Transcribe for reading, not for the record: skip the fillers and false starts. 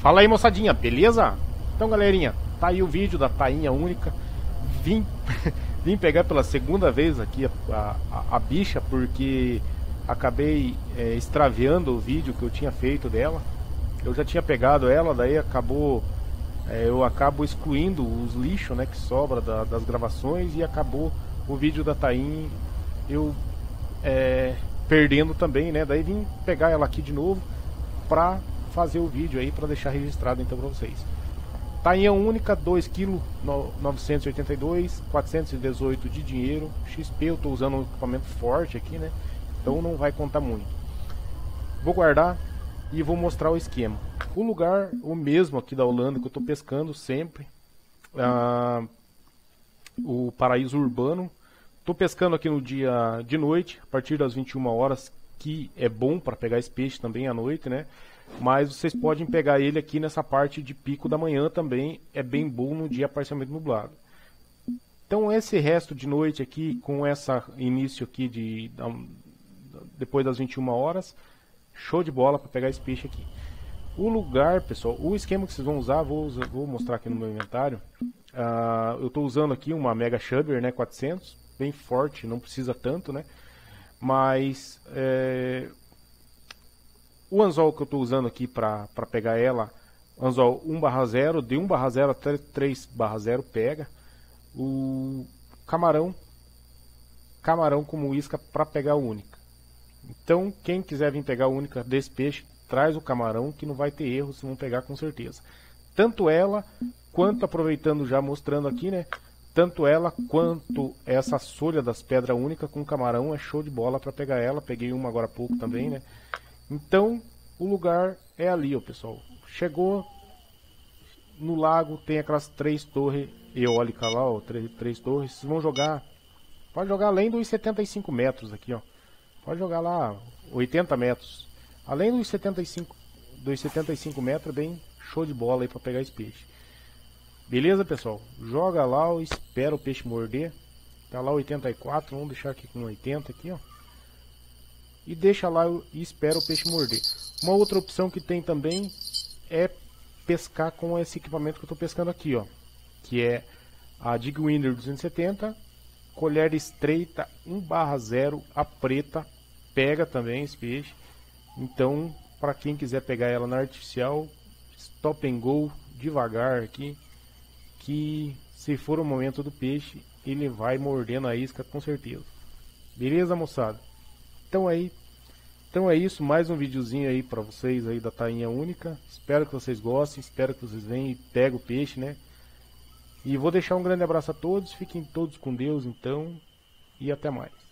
Fala aí, moçadinha, beleza? Então, galerinha, tá aí o vídeo da tainha única. Vim, vim pegar pela segunda vez aqui a bicha, porque acabei extraviando o vídeo que eu tinha feito dela. Eu já tinha pegado ela, daí eu acabo excluindo os lixos, né, que sobra das gravações, e acabou o vídeo da tainha eu perdendo também, né? Daí vim pegar ela aqui de novo pra fazer o vídeo aí, para deixar registrado então para vocês. Tainha única, 2 kg 982, 418 de dinheiro, XP. Eu tô usando um equipamento forte aqui, né? Então não vai contar muito. Vou guardar e vou mostrar o esquema. O lugar, o mesmo aqui da Holanda que eu tô pescando sempre, o Paraíso Urbano. Tô pescando aqui no dia de noite, a partir das 21 horas, que é bom para pegar esse peixe também à noite, né? Mas vocês podem pegar ele aqui nessa parte de pico da manhã também, é bem bom no dia parcialmente nublado. Então esse resto de noite aqui, com essa início aqui depois das 21 horas, show de bola para pegar esse peixe aqui. O lugar, pessoal, o esquema que vocês vão usar, vou mostrar aqui no meu inventário. Eu estou usando aqui uma Mega Chubber, né, 400, bem forte, não precisa tanto, né? Mas o anzol que eu estou usando aqui para pegar ela, anzol 1/0, de 1/0 até 3/0 pega. O camarão como isca para pegar a única. Então quem quiser vir pegar a única desse peixe, traz o camarão, que não vai ter erro, vocês vão pegar com certeza. Tanto ela, quanto, aproveitando já mostrando aqui, né? Tanto ela quanto essa solha das pedras únicas com camarão é show de bola para pegar ela. Peguei uma agora há pouco também, né? Então o lugar é ali, ó, pessoal. Chegou no lago, tem aquelas 3 torres eólicas lá, ó, três torres. Vocês vão jogar, pode jogar além dos 75 metros aqui, ó. Pode jogar lá 80 metros. Além dos 75 metros, bem show de bola aí para pegar esse peixe. Beleza, pessoal? Joga lá, espera o peixe morder. Tá lá 84, vamos deixar aqui com 80 aqui, ó. E deixa lá e espera o peixe morder. Uma outra opção que tem também é pescar com esse equipamento que eu estou pescando aqui, ó. Que é a Digwinder 270, colher estreita 1/0, a preta. Pega também esse peixe. Então, para quem quiser pegar ela na artificial, stop and go, devagar aqui, que se for o momento do peixe, ele vai mordendo a isca com certeza. Beleza, moçada? Então é isso, mais um videozinho aí para vocês aí da tainha única. Espero que vocês gostem, espero que vocês venham e peguem o peixe, né? E vou deixar um grande abraço a todos, fiquem todos com Deus então, e até mais.